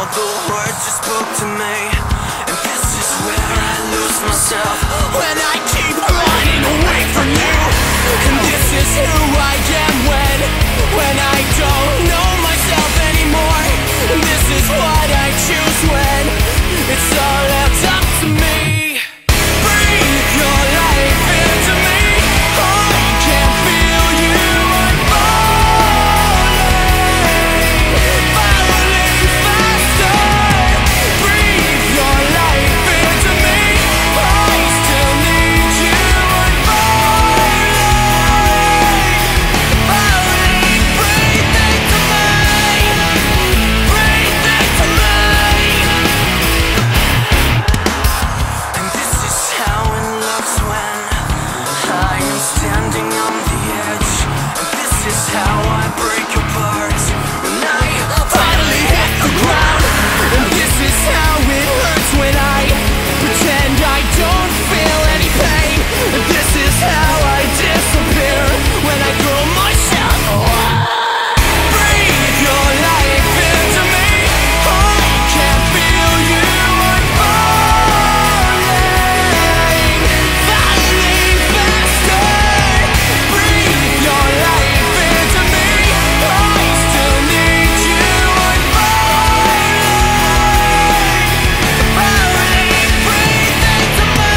the words you spoke to me. And this is where I lose myself, when I keep running away from you. And this is who I am when I don't know myself anymore. And this is what I choose when it's all left up to me. Breathe your life into me. I can feel you unfolding, falling faster. Breathe your life into me. I still need you unfolding, falling. Breathe into me. Breathe into me. And this is how it looks when I am standing on the edge. And this is how I break apart when I finally hit the ground. And this is how it hurts when I pretend I don't feel any pain. And this is how I disappear when I throw myself away. Breathe your life into me. I can feel you unfolding, falling faster. Breathe your life into me. I still need you unfolding, falling. Breathe into me.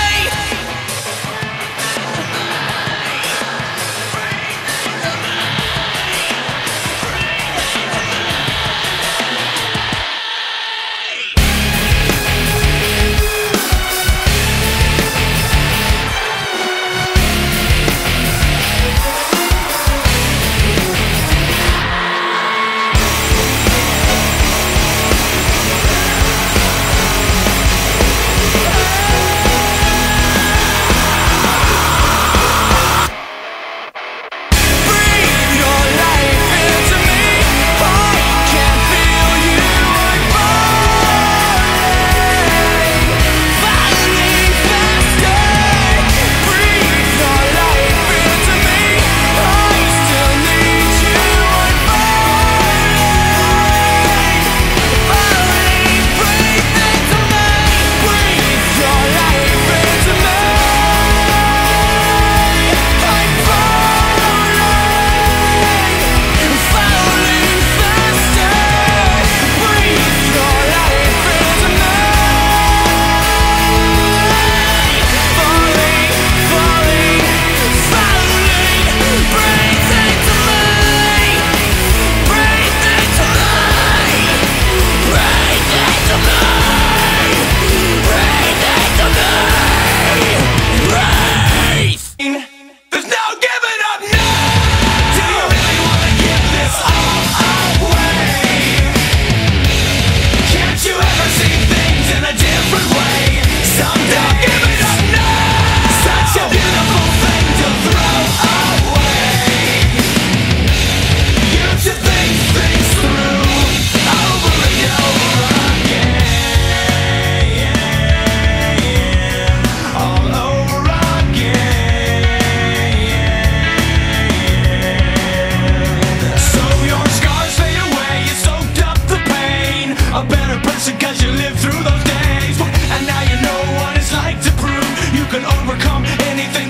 Breathe your life into me. I can feel you unfolding, falling faster. Breathe your life into me. I still need you unfolding, falling. Breathe into me. Breathe your life into me. I'm falling faster. Breathe your life into me. Falling, falling, falling. Breathe into me. Breathe into me. Breathe into me. Breathe into me. Breathe. There's no giving up now. Do you really wanna give this all away? Can't you ever see things in a different way? Someday give it up now. Such a beautiful thing to throw away. You should think things through over and over again, all over again. So your scars fade away, you soaked up the pain. A better person 'cause you lived through those days. And now you know what it's like to prove you can overcome anything